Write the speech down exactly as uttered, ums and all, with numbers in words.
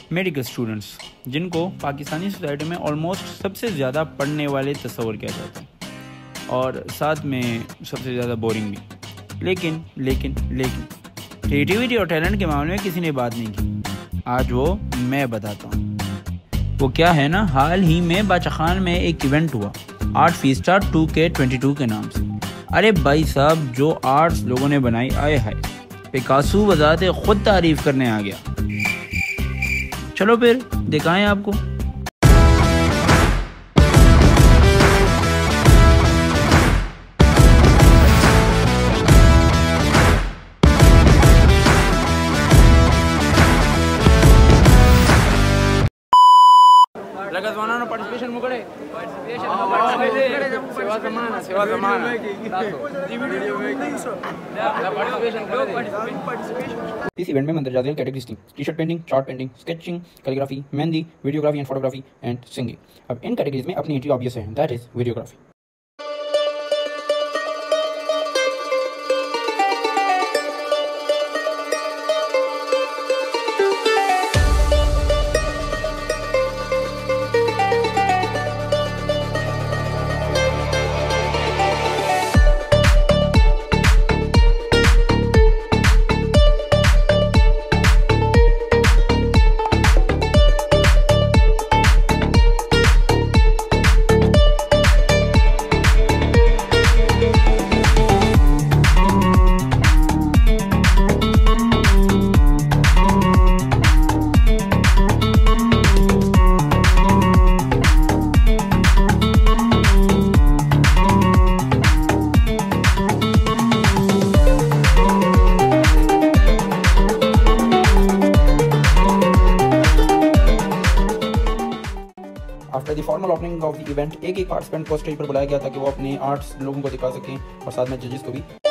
Medical students, जिनको Pakistani society में almost सबसे ज़्यादा पढ़ने वाले तस्वर किया जाता है और साथ में सबसे ज़्यादा बोरिंग भी। लेकिन लेकिन लेकिन क्रिएटिविटी और टैलेंट के मामले में किसी ने बात नहीं की। आज वो मैं बताता हूँ। वो क्या है ना, हाल ही में बाचा खान में एक इवेंट हुआ art fiesta two K twenty two के नाम से। अरे भाई साहब, जो आर्ट्स लोगों ने बनाई, आए हाय, पिकासो वजाते खुद तारीफ करने आ गया। चलो फिर दिखाएं आपको। पार्टिसिपेशन मुकड़े पार्टिसिपेशन सेवा समाना सेवा समाना इस इवेंट में मंदरजात कैटेगरीज थी: T shirt painting, chart painting, sketching, calligraphy, mehndi, videography and photography and singing. अब इन कैटेगरीज में अपनी एंट्री ऑब्वियस है, that is videography. After the formal opening of the event एक एक पार्टिसिपेंट को स्टेज पर बुलाया गया ताकि वो अपने आर्ट्स लोगों को दिखा सकें और साथ में जजेस को भी।